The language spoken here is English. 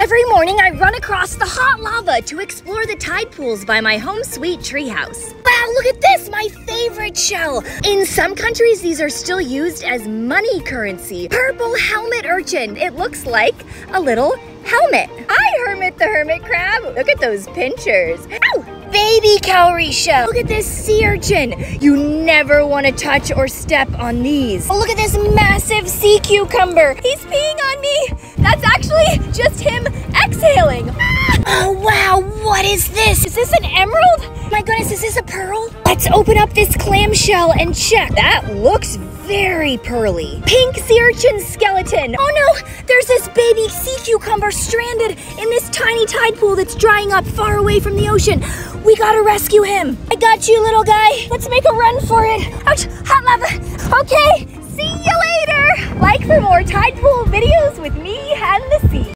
Every morning I run across the hot lava to explore the tide pools by my home sweet treehouse. Wow, look at this, my favorite shell. In some countries, these are still used as money currency. Purple helmet urchin. It looks like a little helmet. Hi, Hermit the hermit crab. Look at those pinchers. Ow! Baby cowrie shell. Look at this sea urchin. You never want to touch or step on these. Oh, look at this massive sea cucumber. He's peeing on me. That's actually just him exhaling. Oh, wow, what is this? Is this an emerald? My goodness, is this a pearl? Let's open up this clamshell and check. That looks very pearly. Pink sea urchin skeleton. Oh no, there's this baby sea cucumber stranded in this tiny tide pool that's drying up far away from the ocean. We gotta rescue him. I got you, little guy. Let's make a run for it. Ouch, hot lava. Okay, see you later. Like for more tide pool videos with me and the sea.